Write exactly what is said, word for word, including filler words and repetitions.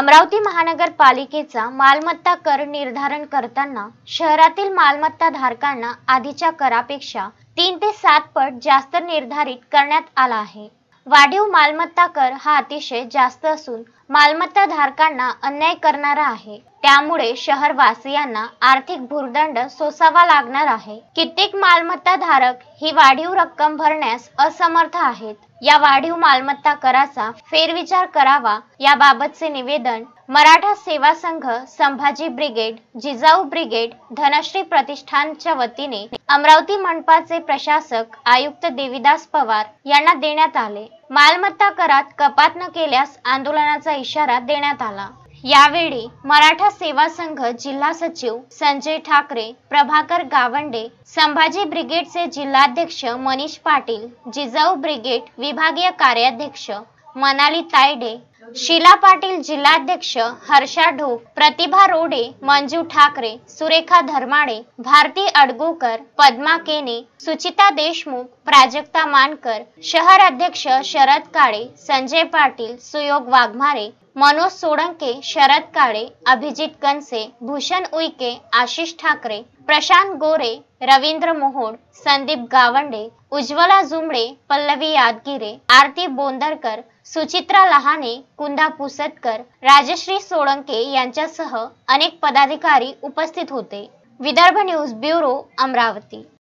अमरावती महानगरपालिकेचा मालमत्ता कर निर्धारण करताना शहरातील मालमत्ता धारकांना आधीच्या करापेक्षा तीन ते सात पट जास्त निर्धारित करण्यात आला आहे। वाढीव मालमत्ता कर हा अतिशय जास्त असून मालमत्ता धारकांना अन्याय करणारा आहे। त्यामुळे शहरवासियांना आर्थिक भुर्दंड सोसावा लागणार आहे। कित्येक मालमत्ता धारक ही वाढीव रक्कम भरण्यास असमर्थ आहेत। या वाढीव मालमत्ता कराचा फेरविचार करावा याबाबतचे निवेदन मराठा सेवा संघ, संभाजी ब्रिगेड, जिजाऊ ब्रिगेड, धनश्री प्रतिष्ठानच्या वतीने अमरावती मनपाचे प्रशासक आयुक्त देविदास पवार यांना देण्यात आले। मालमत्ता करात कपात न केल्यास आंदोलनाचा इशारा देण्यात आला। यावेळी मराठा सेवा संघ जिल्हा सचिव संजय ठाकरे, प्रभाकर गावंडे, संभाजी ब्रिगेडचे जिल्हाध्यक्ष मनीष पाटील, जिजाऊ ब्रिगेड विभागीय कार्याध्यक्ष मनाली तायडे, शीला पाटील, जिल्हाध्यक्ष हर्षा ढोक, प्रतिभा रोडे, मंजू ठाकरे, सुरेखा धर्माडे, भारती अडगोकर, पद्मा केने, सुचिता देशमुख, प्राजक्ता मानकर, शहर अध्यक्ष शरद काळे, संजय पाटील, सुयोग वाघमारे, मनोज सोळंके, शरद काळे, अभिजित कनसे, भूषण उईके, आशिष ठाकरे, प्रशांत गोरे, रवींद्र मोहोड, संदीप गावंडे, उज्ज्वला जुमडे, पल्लवी यादगिरे, आरती बोंदरकर, सुचित्रा लहाने, कुंदा पुसतकर, राजश्री सोळंके यांच्यासह अनेक पदाधिकारी उपस्थित होते। Vidarbha news bureau, Amravati.